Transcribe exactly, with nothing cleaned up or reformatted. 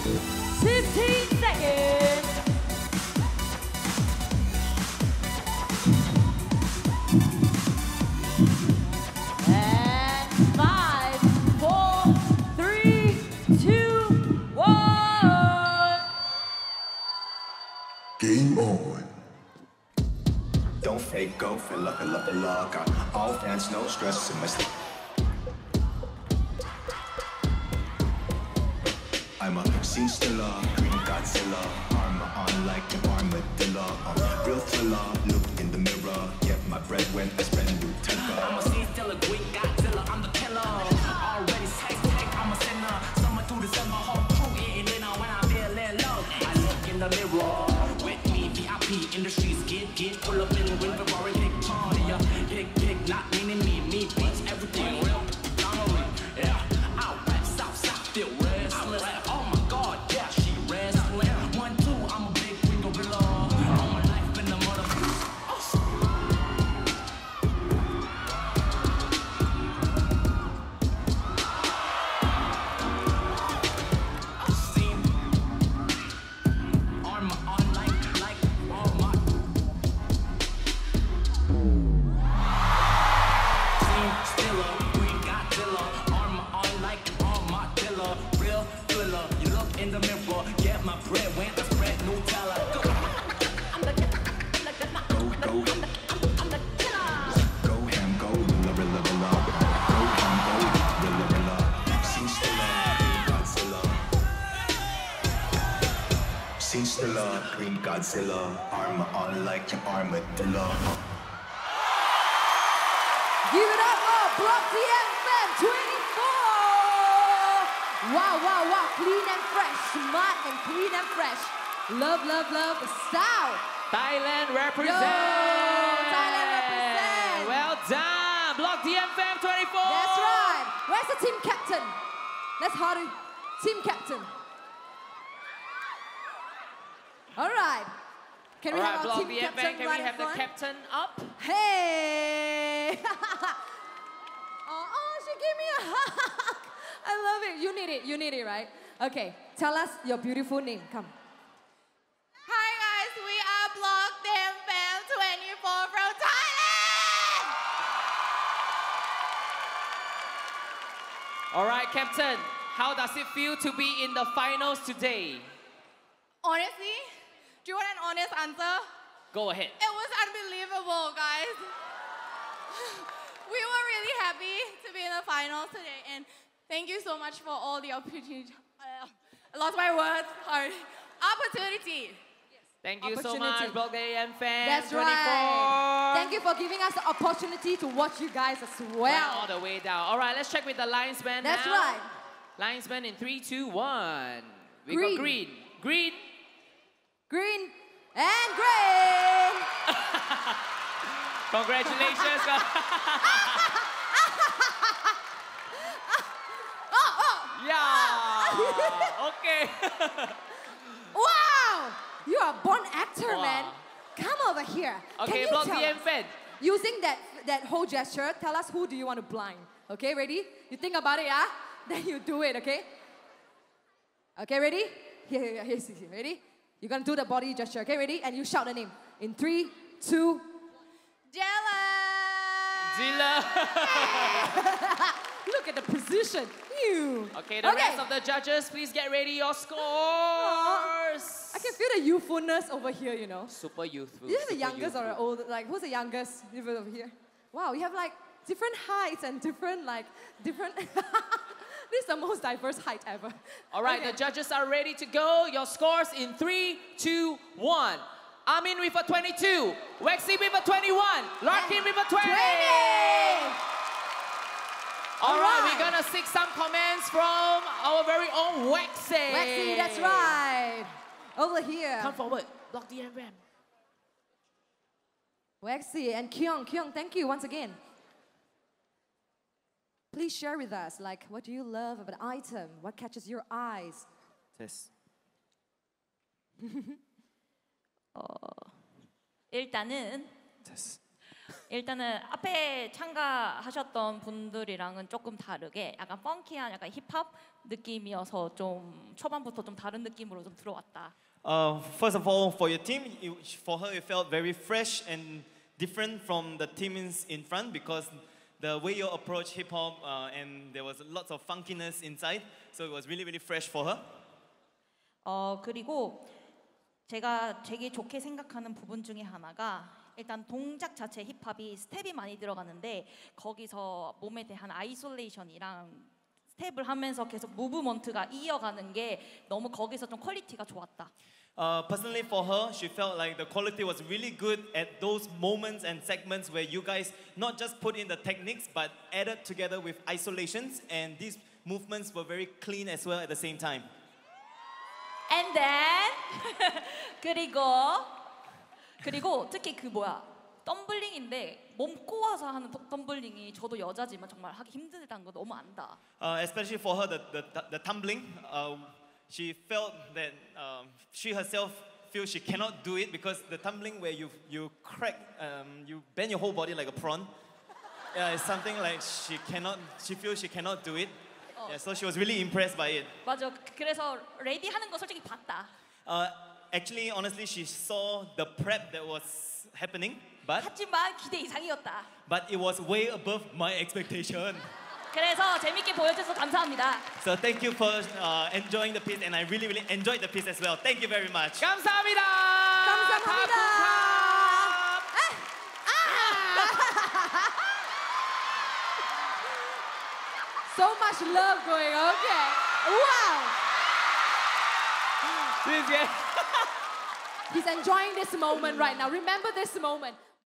fifteen seconds. And five, four, three, two, one. Game on. Don't fake, go fill up, fill up the log. Got all fans, no stress in my sleep. I'm a scene stiller, green Godzilla. Armor on like an armadillo. I'm real thriller, look in the mirror. Get my bread when I spend Nutella. I'm a scene stiller, green Godzilla. I'm the killer. Already sex tech, I'm a sinner. Summer through December, whole crew eating dinner when I feel it low. I look in the mirror. With me, V I P industries get get pull up in the wind, Ferrari, big party. Big big, not meaning me, me beats everything real. Donnelly, yeah. Out back, south side, still restless. Oh my God, yeah, she restless. One two, I'm a big green gorilla. All my life been a motherfucker. Armor on like like all my. Scene stiller, green Godzilla. Armor on like an armadillo. Real thriller, you look in the mirror. Get my bread when I spread Nutella. Go. I'm the killer. I'm the killer. Go, go, I'm the, I'm, I'm the killer. go ham, go rilla, rilla, rilla. Go ham, go rilla, rilla. Scene stiller, green Godzilla. Scene stiller, green Godzilla. Armor on like an armadillo. Give it up for Bloc Fam twenty-four. Wow, wow, wow. Clean and fresh. Smart and clean and fresh. Love, love, love the style. Thailand represent. Yo, Thailand represent. Well done, Bloc Fam twenty-four. That's right. Where's the team captain? Let's hurry. Team captain. All right. Can we All have right, our Bloc team Fam, captain can right we in have the front? captain up? Hey! oh, oh, she gave me a hug. I love it. You need it. You need it, right? Okay. Tell us your beautiful name. Come. Hi guys, we are Bloc Fam twenty-four from Thailand! All right, captain. How does it feel to be in the finals today? Honestly, do you want an honest answer? Go ahead. It was unbelievable, guys. We were really happy to be in the finals today, and thank you so much for all the opportunity. Uh, I lost my words. Sorry. Opportunity. Thank you so Opportunity. much, Bloc Fam That's twenty-four. right. Thank you for giving us the opportunity to watch you guys as Went well. all the way down. All right, let's check with the linesman That's now. right. Linesman in three, two, one. We Green. got green. Green. Green and green. Congratulations. Oh, oh. Yeah. Okay. Wow. You are a born actor, Wow. man. Come over here. Can Okay, you Bloc tell us, Fam. using that, that whole gesture, tell us who do you want to blind. Okay, ready? You think about it, yeah? Then you do it, okay? Okay, ready? Here, here, here, here, here. Ready? You're gonna do the body gesture, okay? Ready? And you shout the name. In three, two. Dylan! Zilla. Look at the position. You. Okay, the Okay. rest of the judges, please get ready your scores. I can feel the youthfulness over here, you know. Super youthful. Is this the super youngest or youthful. old? Like, who's the youngest? Even over here. Wow, you have like different heights and different like different. This is the most diverse height ever. All right, Okay. the judges are ready to go. Your scores in three, two, one. Amin with a twenty-two. Wexy with a twenty-one. Larkin with a twenty. twenty. All All right, right. we're gonna seek some comments from our very own Wexy. Wexy, that's right. Over here. Come forward. Bloc the Fam. Wexy and Kyung. Kyung, thank you once again. Please share with us, like, what do you love about the item? What catches your eyes? Yes. 일단은 Yes. 일단은 앞에 참가하셨던 분들이랑은 조금 다르게 약간 펑키한 약간 힙합 느낌이어서 좀 초반부터 좀 다른 느낌으로 좀 들어왔다. Uh, first of all, for your team, it, for her it felt very fresh and different from the teams in front because the way you approach hip hop uh, and there was lots of funkiness inside, so it was really really fresh for her. 어 그리고 제가 되게 좋게 생각하는 부분 중에 하나가 일단 동작 자체 힙합이 스텝이 많이 들어가는데 거기서 몸에 대한 아이솔레이션이랑 스텝을 하면서 계속 무브먼트가 이어가는 게 너무 거기서 좀 퀄리티가 좋았다. Uh, personally for her, she felt like the quality was really good at those moments and segments where you guys not just put in the techniques but added together with isolations, and these movements were very clean as well at the same time. And then 그리고 그리고 특히 그 뭐야 덤블링인데 몸 꼬아서 하는 덤- 덤블링이 저도 여자지만 정말 하기 힘들다는 거 너무 안다. Uh, especially for her, the, the, the tumbling, uh, she felt that um, she herself feels she cannot do it because the tumbling where you, you crack, um, you bend your whole body like a prawn, yeah, it's something like she cannot, she feels she cannot do it. Yeah, so she was really impressed by it. 맞아. 그래서 레디 하는 거 솔직히 봤다. Uh, actually, honestly, she saw the prep that was happening, but, 하지만 기대 이상이었다. but it was way above my expectation. 그래서 재밌게 보여줘서 감사합니다. So thank you for uh, enjoying the piece, and I really, really enjoyed the piece as well. Thank you very much. 감사합니다. 감사합니다. So much love going on. Okay. Wow. This is- He's enjoying this moment right now. Remember this moment.